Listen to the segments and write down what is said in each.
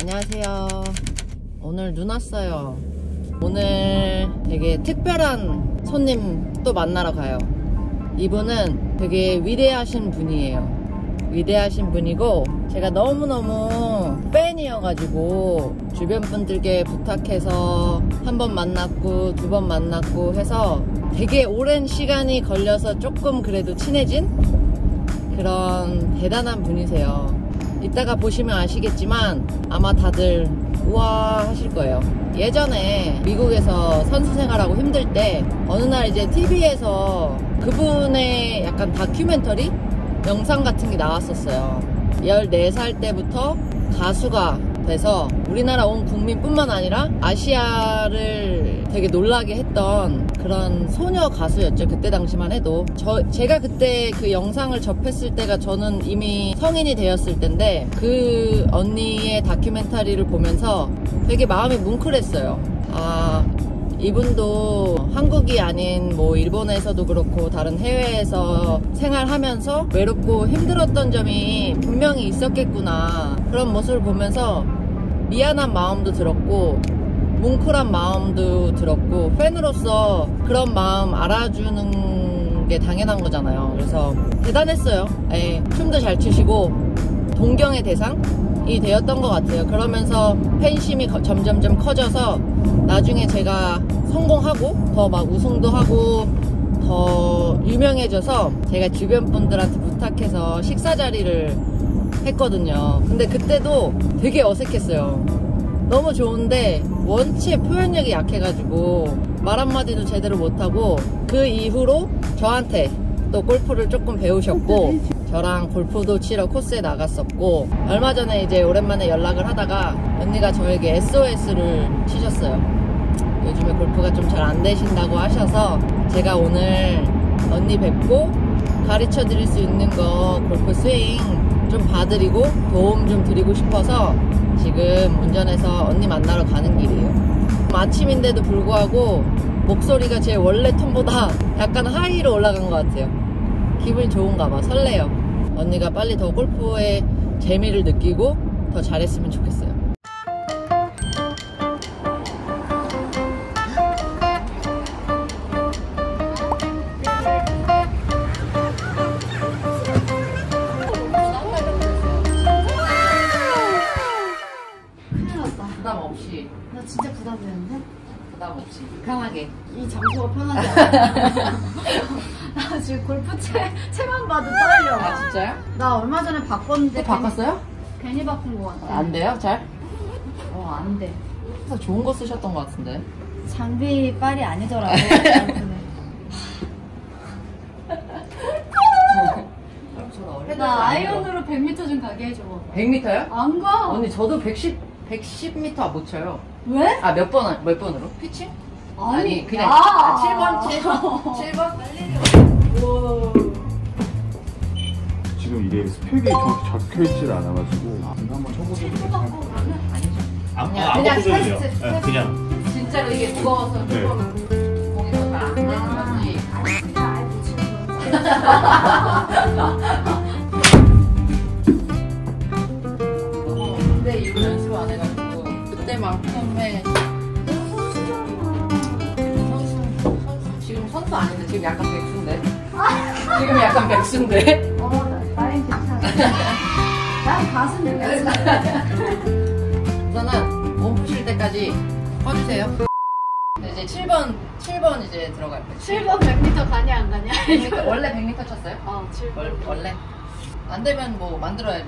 안녕하세요. 오늘 눈 왔어요. 오늘 되게 특별한 손님 또 만나러 가요. 이분은 되게 위대하신 분이에요. 위대하신 분이고 제가 너무너무 팬이어가지고 주변 분들께 부탁해서 한 번 만났고 두 번 만났고 해서 되게 오랜 시간이 걸려서 조금 그래도 친해진 그런 대단한 분이세요. 이따가 보시면 아시겠지만 아마 다들 우와 하실 거예요. 예전에 미국에서 선수 생활하고 힘들 때 어느 날 이제 TV에서 그분의 약간 다큐멘터리 영상 같은 게 나왔었어요. 14살 때부터 가수가 돼서 우리나라 온 국민뿐만 아니라 아시아를 되게 놀라게 했던 그런 소녀 가수였죠. 그때 당시만 해도. 제가 그때 그 영상을 접했을 때가 저는 이미 성인이 되었을 텐데 그 언니의 다큐멘터리를 보면서 되게 마음이 뭉클했어요. 아, 이분도 한국이 아닌 뭐 일본에서도 그렇고 다른 해외에서 생활하면서 외롭고 힘들었던 점이 분명히 있었겠구나. 그런 모습을 보면서 미안한 마음도 들었고 뭉클한 마음도 들었고 팬으로서 그런 마음 알아주는 게 당연한 거잖아요. 그래서 대단했어요. 예, 춤도 잘 추시고 동경의 대상이 되었던 것 같아요. 그러면서 팬심이 점점점 커져서 나중에 제가 성공하고 더 막 우승도 하고 더 유명해져서 제가 주변 분들한테 부탁해서 식사 자리를 했거든요. 근데 그때도 되게 어색했어요. 너무 좋은데 원체 표현력이 약해가지고 말 한마디도 제대로 못하고 그 이후로 저한테 또 골프를 조금 배우셨고 저랑 골프도 치러 코스에 나갔었고 얼마 전에 이제 오랜만에 연락을 하다가 언니가 저에게 SOS를 치셨어요. 요즘에 골프가 좀 잘 안 되신다고 하셔서 제가 오늘 언니 뵙고 가르쳐 드릴 수 있는 거 골프 스윙 좀 봐드리고 도움 좀 드리고 싶어서 지금 운전해서 언니 만나러 가는 길이에요. 아침인데도 불구하고 목소리가 제 원래 톤보다 약간 하이로 올라간 것 같아요. 기분이 좋은가 봐. 설레요. 언니가 빨리 더 골프의 재미를 느끼고 더 잘했으면 좋겠어요. 부담 없이. 나 진짜 부담되는데? 부담 없이. 편하게. 이 장소가 편하지 않아. 나 지금 골프 채만 봐도 떨려. 아, 진짜요? 나 얼마 전에 바꿨는데. 또 바꿨어요? 괜히 바꾼 거 같아. 안 돼요? 잘? 안 돼. 그래서 좋은 거 쓰셨던 것 같은데. 장비 빨이 아니더라고. 나 아이언으로 100m 좀 가게 해줘. 100m요? 안 가. 언니 저도 110m 못 쳐요. 왜? 아, 몇 번으로? 피칭? 아니 그냥 야. 7번? 지금 이게 스펙이 정확히 적혀있질 않아가지고 한번 쳐보세요. 그냥 돼요. 테스트. 네, 그냥 진짜로 이게 무거워서 네. 조금 거기서 잘 안 되는 건지. 근데 이거 연습 안 해가지고 그때만큼의 지금 선수 아닌데 지금 약간 백수인데. 지금 약간 백수인데. 나인 괜찮아. 난 가슴이 우선은 몸 푸실 때까지 꺼주세요. 이제 7번 이제 들어갈 거예요. 7번 100m 가냐 안 가냐? 100m, 원래 100m 쳤어요? 7번. 원래? 안 되면 뭐 만들어야죠.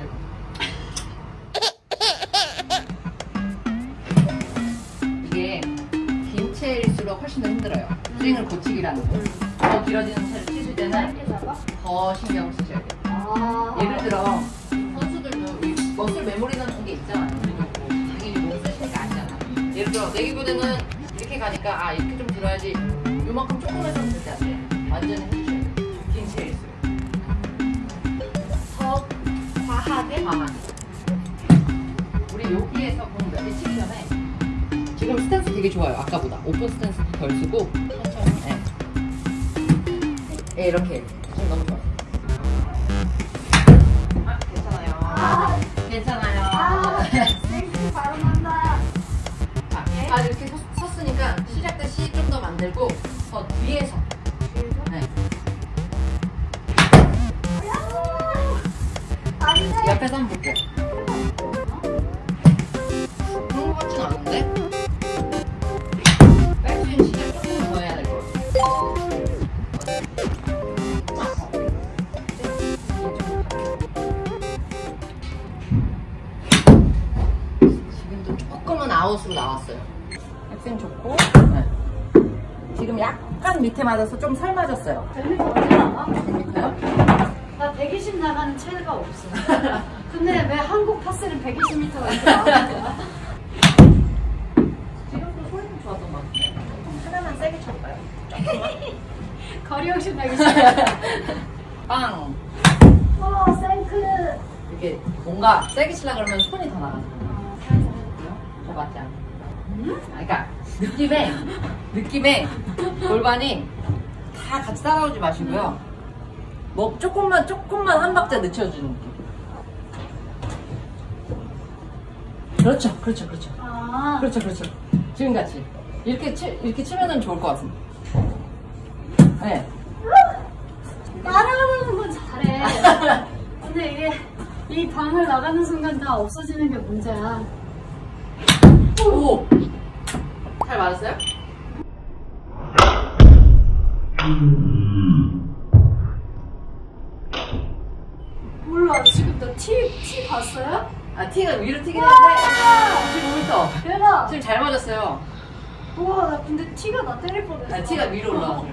이게 긴 채일수록 훨씬 더 힘들어요. 스윙을 고치기라는 거. 더 길어지는 채를 치실 때는 더 신경을 쓰셔야 돼요. 예를 들어 선수들도 이 머슬 메모리라는 게 있잖아요. 당연히 몸 쓰시니까 아시잖아. 예를 들어 내기보다는 이렇게 가니까 이렇게 좀 들어야지 요만큼 조금 해서는 절대 안 돼. 완전히 해주셔야 돼요. 긴 채일수록. 더 과하게? 우리 여기에서 공 몇 개 치기 전에 지금 스탠스 되게 좋아요. 아까보다 오픈 스탠스도 덜 쓰고 천천히. 네, 이렇게 지금 너무 좋아요. 괜찮아요. 괜찮아요. 바로 더 뒤에서. 네. 옆에서 한번 볼게요. 그런 것 같진 않은데? 백스윙 시작 조금 더 해야 될 것 같아요. 지금도 조금은 아웃으로 나왔어요. 백스윙 좋고. 네. 지금 약간 밑에 맞아서 좀 살 맞았어요. 100m 어디 나가? 100m요? 나 120 나가는 체가 없어. 근데 왜 한국 파스는 120m가 이렇게 나오는 거야? 지금도 소리는 좋았던 것 같아요. 하나만 세게 쳐볼까요? 거리 욕심 나기 싫어. 빵! 생크. 이렇게 뭔가 세게 치려고 그러면 손이 더 나가죠. 저 맞지 않아? 그러니까 느낌에 골반이 다 같이 따라오지 마시고요. 뭐 조금만 한 박자 늦춰주는 느낌. 그렇죠. 아. 그렇죠. 지금 같이 이렇게 치면은 좋을 것 같습니다. 네. 따라하는 건 잘해. 근데 이게 이 방을 나가는 순간 다 없어지는 게 문제야. 오! 잘 맞았어요? 몰라, 지금 너 티 봤어요? 아, 티가 위로 튀긴 했는데 15m. 대박. 지금 잘 맞았어요. 우와, 나 근데 티가 나 때릴 뻔했어. 아, 티가 위로 올라가서.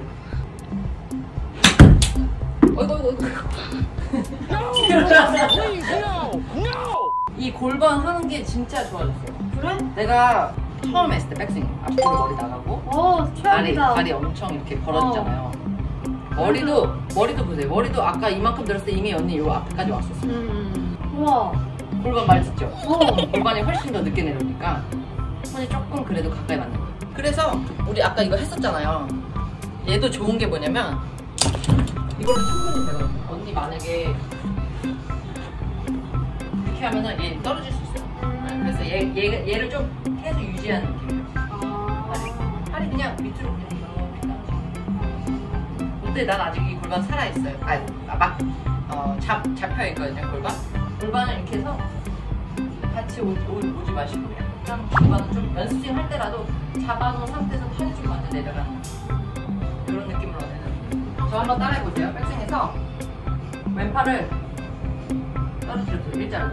어이구. 이 골반 하는 게 진짜 좋아졌어요. 그래? 내가 처음 했을 때 백스윙 앞으로 머리 나가고 최악이다. 다리 엄청 이렇게 벌어지잖아요. 머리도 보세요. 머리도 아까 이만큼 들었을 때 이미 언니 요 앞에까지 왔었어요. 우와. 골반 많이 듣죠? 골반이 훨씬 더 늦게 내려오니까 손이 조금 그래도 가까이 맞는 거예요. 그래서 우리 아까 이거 했었잖아요. 얘도 좋은 게 뭐냐면 이걸로 충분히 되거든요. 언니 만약에 이렇게 하면은 얘 떨어질 수 있어요. 그래서 얘를 좀 계속 유지하는 느낌이에요. 팔이 그냥 밑으로 그냥 이렇게 떨어지고. 근데 난 아직 이 골반 살아있어요. 잡혀있거든요, 골반. 골반을 이렇게 해서 같이 오지 마시고 그냥 골반을 좀 연습생 할 때라도 잡아놓은 상태에서 팔이 좀 먼저 내려가는 이런 느낌으로 하면 저 한번 따라해보세요. 백스윙에서 왼팔을 떨어뜨려서 일자로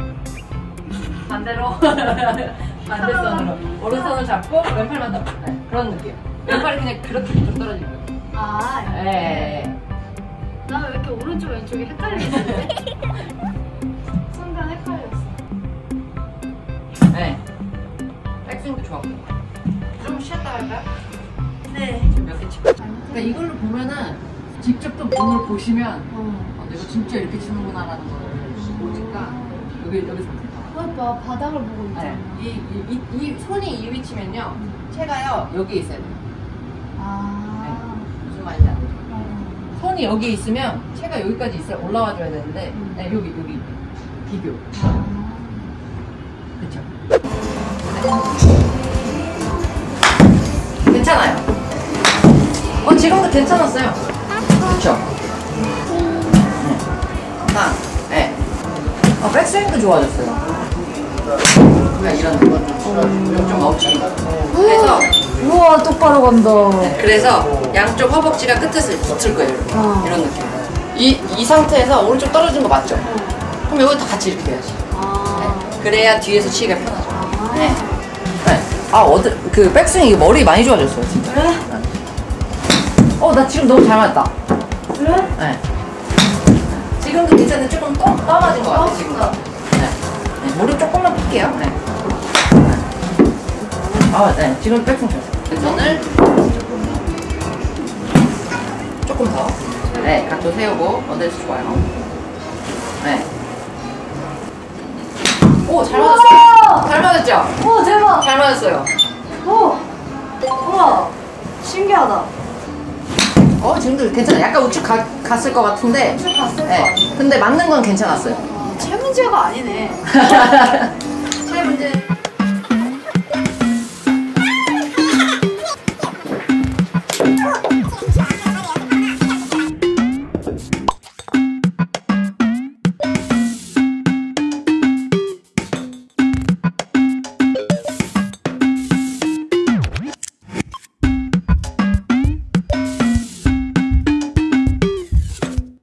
반대로 반대 손으로 오른손을 잡고 왼팔만 더 그런 느낌. 왼팔이 그냥 그렇게 좀 떨어지는 거예요. 네. 나 왜 이렇게 오른쪽 왼쪽이 헷갈리지? 순간 헷갈렸어. 네. 백스윙도 좋았고. 좀 쉬었다 할까요? 네. 지금 몇 개 치고. 그러니까 이걸로 보면은 직접 또 몸을 보시면 내가 진짜 이렇게 치는구나라는 걸 보니까 여기서 봐, 바닥을 보고 있잖아. 네. 이 손이 이 위치면요. 체가요 여기 있어야 돼요. 무슨 말인지 안 돼요? 손이 여기 있으면 체가 여기까지 있어야 올라와줘야 되는데 네, 여기 비교. 그쵸? 네. 괜찮아요. 지금도 괜찮았어요. 그쵸? 네. 백스윙도 좋아졌어요. 그냥 이런 거 좀 없지. 그래서 우와, 똑바로 간다. 그래서 양쪽 허벅지가 끝에서 붙을 거예요. 이런 느낌. 이 상태에서 오른쪽 떨어진 거 맞죠? 그럼 여기 다 같이 이렇게 해야지. 네. 그래야 뒤에서 치기가 편하죠. 네. 그 백스윙 이거 머리 많이 좋아졌어요, 진짜. 그래? 나 지금 너무 잘 맞았다. 그래? 네. 지금도 괜찮은데 조금 떠맞은 것 같아요, 지금. 네. 무릎 조금만 펴게요. 네. 네. 지금 백스윙 좋았어요. 손을 조금 더. 네. 각도 세우고, 어디서 좋아요. 네. 오, 잘 맞았어요. 잘 맞았죠? 오, 대박. 잘 맞았어요. 오, 우와, 신기하다. 지금도 괜찮아요. 약간 우측 갔을 것 같은데. 우측 갔을 네. 것 같아. 근데 맞는 건 괜찮았어요. 체 문제가 아니네. 체 문제.